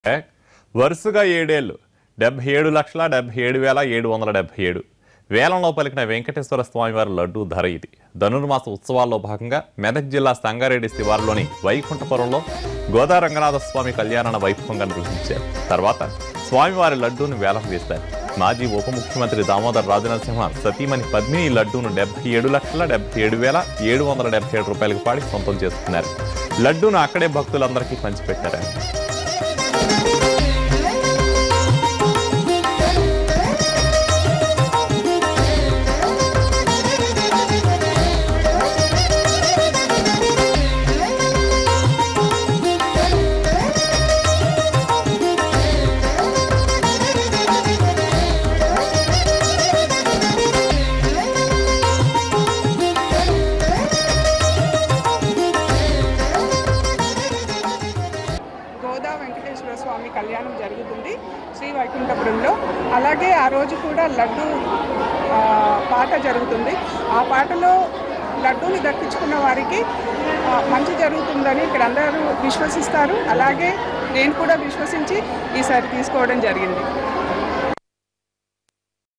వరుసగా 7 ఏళ్లు 77,77,777 వేలంలో పలికిన వెంకటేశ్వర స్వామివారి లడ్డూ ధర ఇది. ధనుర్మాస ఉత్సవాల్లో భాగంగా మెదక్ జిల్లా సంగారెడ్డి శివారులోని వైకుంఠపురంలో గోదా రంగనాథ స్వామి కళ్యాణాన్ని వైభవంగా నిర్వహించారు. తర్వాత స్వామివారి లడ్డూను వేలం వేశారు. మాజీ ఉప ముఖ్యమంత్రి దామోదర్ రాజనరసింహ సతీమణి పద్మిని ఈ లడ్డూను 77,77,777 రూపాయలకు పాడి సొంతం చేసుకున్నారు. లడ్డూను అక్కడే భక్తులందరికీ పంచిపెట్టారు. గోదా వెంకటేశ్వర స్వామి కళ్యాణం జరుగుతుంది శ్రీ వైకుంఠపురంలో. అలాగే ఆ రోజు కూడా లడ్డు పాట జరుగుతుంది. ఆ పాటలో లడ్డూని దక్కించుకున్న వారికి మంచి జరుగుతుందని ఇక్కడ అందరూ విశ్వసిస్తారు. అలాగే నేను కూడా విశ్వసించి ఈసారి తీసుకోవడం జరిగింది.